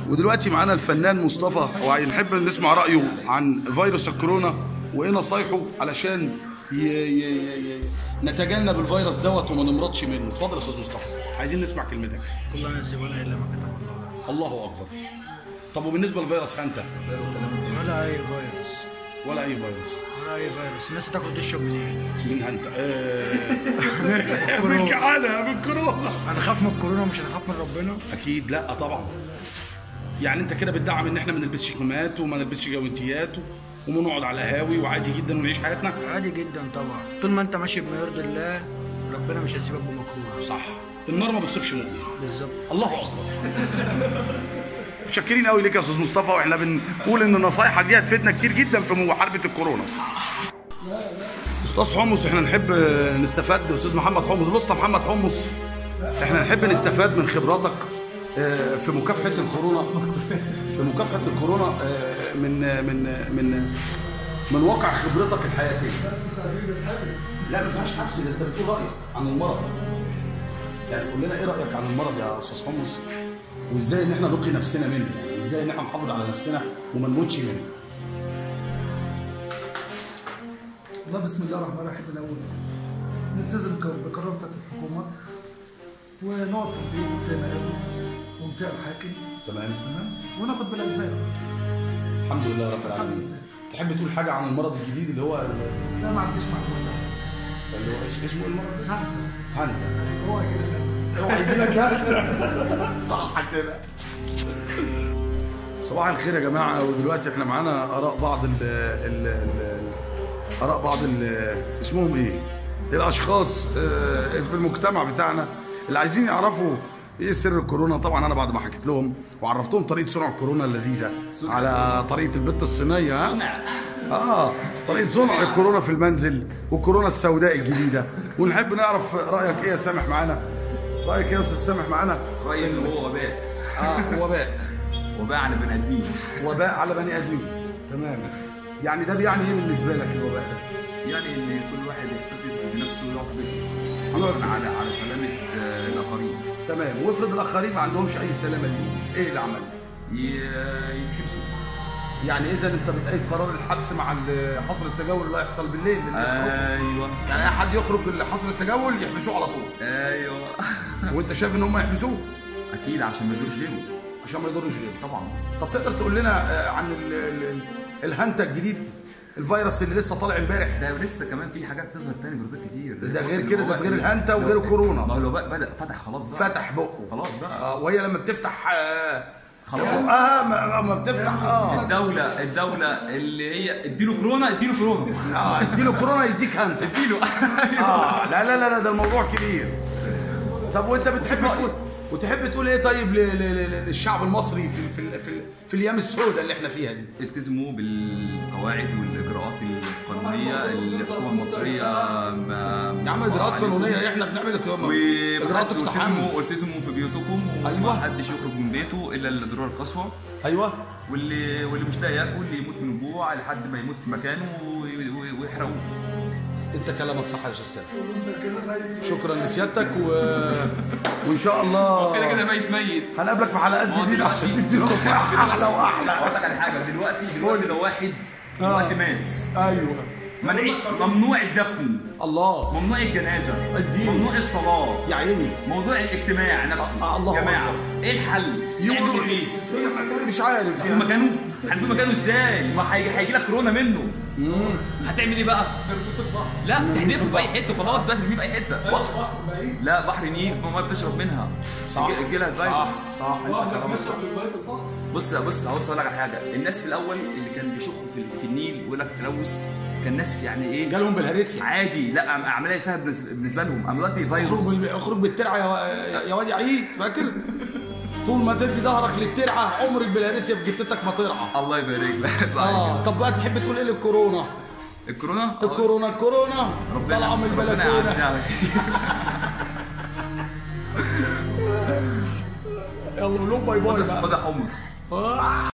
ودلوقتي معانا الفنان مصطفى وهنحب نسمع رأيه عن فيروس الكورونا وايه نصايحه علشان نتجنب الفيروس دوت وما نمرضش منه. اتفضل يا استاذ مصطفى، عايزين نسمع كلمتك. كلنا نسيبنا الا ما كتب الله. الله اكبر. طب وبالنسبه للفيروس هانتا؟ ولا اي فيروس. ولا اي فيروس. ولا اي فيروس. الناس تاكل تشرب منين؟ من هانتا. من كعانه من كورونا. هنخاف من الكورونا ومش هنخاف من ربنا؟ اكيد لا طبعا. يعني انت كده بتدعم ان احنا ما نلبسش كمامات وما نلبسش جوانتيات ونقعد على قهاوي وعادي جدا ونعيش حياتنا؟ عادي جدا طبعا، طول ما انت ماشي بما يرضي الله ربنا مش هيسيبك بمكروه. صح، النار ما بتصيبش مؤمن. بالظبط. الله اكبر. متشكرين قوي ليك يا استاذ مصطفى، واحنا بنقول ان نصايحك دي هتفيدنا كتير جدا في محاربه الكورونا. استاذ حمص، احنا نحب نستفاد. استاذ محمد حمص، الاسطى محمد حمص، احنا نحب نستفاد من خبراتك في مكافحه الكورونا، في مكافحه الكورونا من من من من واقع خبرتك الحياتيه. لا ما فيهاش حبس، انت بتقول رايك عن المرض. يعني قول لنا ايه رايك عن المرض يا استاذ حمص، وازاي ان احنا نقي نفسنا منه، يعني ازاي ان احنا نحافظ على نفسنا وما نموتش منه. والله بسم الله الرحمن الرحيم. الاول نلتزم بقرار بتاعت الحكومه ونقعد في البيت زي ما قالوا ومطيع الحاكم. تمام وناخد بالاسباب. الحمد لله رب العالمين. تحب تقول حاجه عن المرض الجديد اللي هو لا ما عنديش معلومات. اللي هو اسمه المرض ده؟ هانتا. هو هيجي لك هو هيجي لك هانتا. صح كده. صباح الخير يا جماعه. ودلوقتي احنا معانا اراء بعض اسمهم ايه؟ الاشخاص في المجتمع بتاعنا اللي عايزين يعرفوا ايه سر الكورونا. طبعا انا بعد ما حكيت لهم وعرفتهم طريقه صنع الكورونا اللذيذه على طريقه البت الصينيه، طريقه صنع الكورونا في المنزل والكورونا السوداء الجديده، ونحب نعرف رايك ايه يا سامح معانا. رايك ايه يا استاذ سامح معانا؟ رايي ان هو وباء. وباء على بني ادمين. وباء على بني ادمين. تمام. يعني ده بيعني ايه بالنسبه لك الوباء ده؟ يعني ان كل واحد يحتفظ بنفسه ويقف على سلامه الاخرين. تمام. وافرض الاخرين ما عندهمش اي سلامه ليهم، ايه اللي عمله؟ يتحبسوا. يعني اذا انت بتأيد قرار الحبس مع حظر التجول اللي هيحصل بالليل. ايوه. يعني اي حد يخرج حظر التجول يحبسوه على طول. ايوه. وانت شايف ان هم يحبسوه؟ اكيد عشان ما يضروش غيره. عشان ما يضروش غيره طبعا. طب تقدر تقول لنا عن الهانتا الجديد، الفيروس اللي لسه طالع امبارح ده؟ لسه كمان في حاجات تظهر تاني، فيروسات كتير. ده غير كده، ده غير الهانتا وغير الكورونا. ما هو الوباء بدأ فتح خلاص بقى. فتح بقه خلاص بقى. وهي لما بتفتح خلاص ما بتفتح الدولة اللي هي اديله كورونا اديله كورونا يديك هانتا. اديله. لا ده الموضوع كبير. طب وانت تحب تقول ايه طيب للشعب المصري في الايام السوداء اللي احنا فيها دي؟ التزموا بالقواعد والاجراءات القانونيه اللي الحكومه المصريه نعمل اجراءات قانونيه. احنا بنعمل اجراءات اقتحام. والتزموا في بيوتكم. ايوه. ومحدش يخرج من بيته الا للضروره القصوى. ايوه. واللي مش لاقي ياكل يموت من الجوع لحد ما يموت في مكانه ويحرقوه. انت كلامك صح يا استاذ سامي. شكرا لسيادتك وان شاء الله كده ميت هنقابلك في حلقات جديده عشان تدينا نصيحه احلى واحلى. اقول لك على حاجه. دلوقتي لو واحد دلوقتي مات، ايوه، ممنوع الدفن. الله. ممنوع الجنازه. الدين. ممنوع الصلاه. يا عيني. موضوع الاجتماع نفسه. الله. جماعه ايه الحل؟ يعملوا ايه؟ مش عارف في مكانه. هنشوف مكانه ازاي؟ ما هيجي لك كورونا منه. هتعمل ايه بقى؟ لا تحدفه في اي حته خلاص بقى، ترميه في اي حته. بحر. لا بحر نيل ما بتشرب منها. صح. يجي لها الفيروس. صح انت كلامك صح. بص اقول لك على حاجه. الناس في الاول اللي كان بيشخوا في النيل ويقول لك تلوث، كان ناس يعني ايه؟ جالهم بالهرسيا عادي. لا عمليه سهله بالنسبه لهم. اما دلوقتي فيروس. اخرج بالترعه يا واد عيد، فاكر؟ طول ما تدي ظهرك للترعه عمر البلهارسيا في جتتك ما ترعى. الله يبارك لك. صحيح. طب بقى تحب تقول ايه للكورونا؟ الكورونا طالعه من البلكونه. يلا قول لهم باي باي بقى. خد حمص.